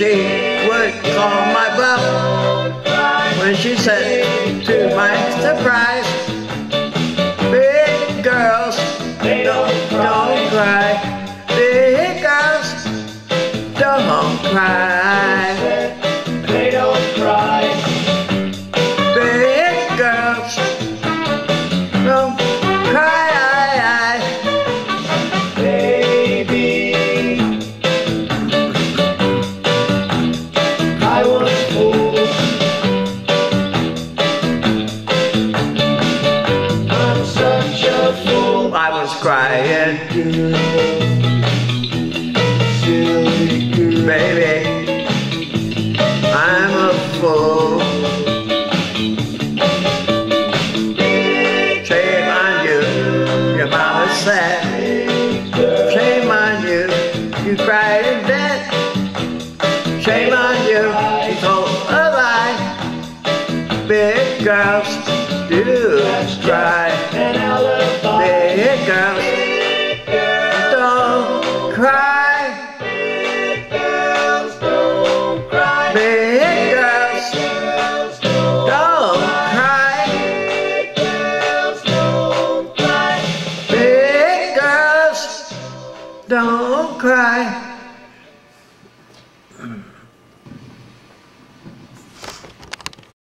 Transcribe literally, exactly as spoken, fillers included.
she would call my bluff when she said, to my surprise, big girls don't, don't cry. Big girls don't cry. They don't cry. Big girls don't cry. Baby, I was fooled. I'm such a fool. I was crying, Silly girl. baby, I'm a fool. Shame on you, your mama said. Shame on you, you cried in bed. Shame on you, you told a lie. Big girls do cry. An alibi. Big girls don't cry. Big girls don't cry. Big girls don't cry. Big girls don't cry. Big girls don't cry.